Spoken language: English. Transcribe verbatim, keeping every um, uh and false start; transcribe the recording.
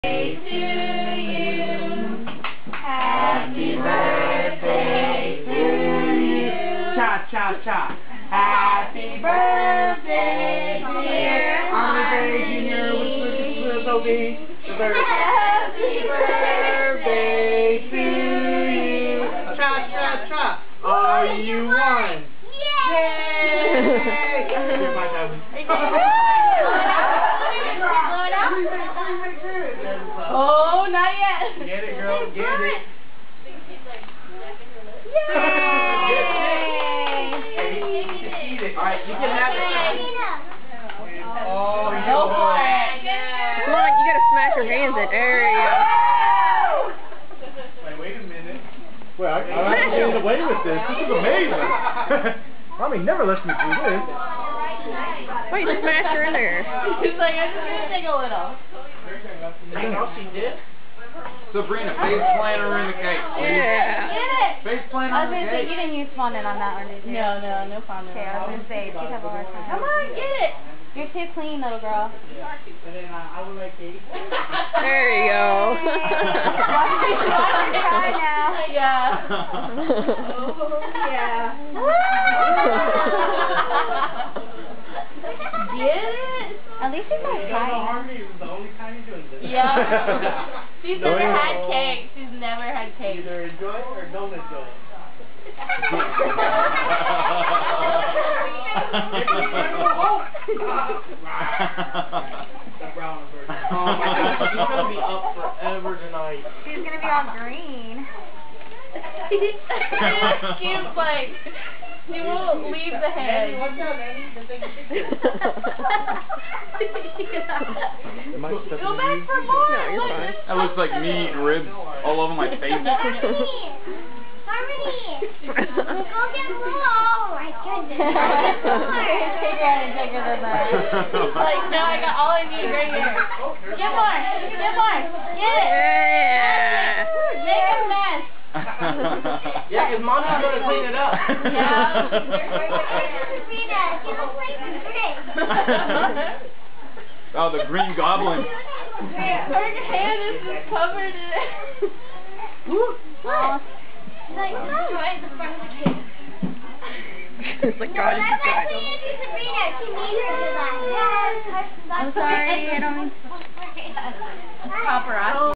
To you. Happy birthday to you. Cha cha cha. Happy birthday, dear Andre Junior with Sophie. Happy birthday to you. Cha cha cha. Are you one? Yay! Here's my time. Oh, not yet. Get it, girl. Get it. Yay! Eat it. All right, you can have it. Oh, you Go for it. Come on, you gotta smash your hands in. There you go. Wait, wait a minute. Well, I, I'm actually getting away with this. This is amazing. Mommy never lets me do this. Wait, just smash her in there. He's like, I'm just gonna take a little. Anything else she did? Sabrina, face planter in the cake. Yeah. Get it! Face planter I was in the gonna say, cake. you didn't use fondant on that one, did you? No, no, no fondant. Okay, I was gonna say, she'd have a hard time. Come on, get it! You're too clean, little girl. And then I, I would like cake. There you go. Watch me try now. Yeah. Yeah. Get it? At least she's not You don't know trying. Harmony is the only time you're doing this. Yeah. She's No, never you had don't. cake. She's never had cake. Either enjoy it or don't enjoy it. The brown version. Oh my God, she's gonna be up forever tonight. She's gonna be all green. She's like, she won't leave the Nanny, head. what's up, Nanny? Just take a picture. Am I Go stepping back in? for more. No, you're Look, fine. there's That looks like tons of me it. eating ribs all over my face. Take her and take her to the She's like, no, I got all I need right here. Get more. Get more. Get it. Yeah. Make a mess. Yeah, because Mommy's gonna clean it up. Oh, the green goblin. Her hand is just covered in it. It's like, God, you died. I'm sorry, I don't mean... Paparazzi.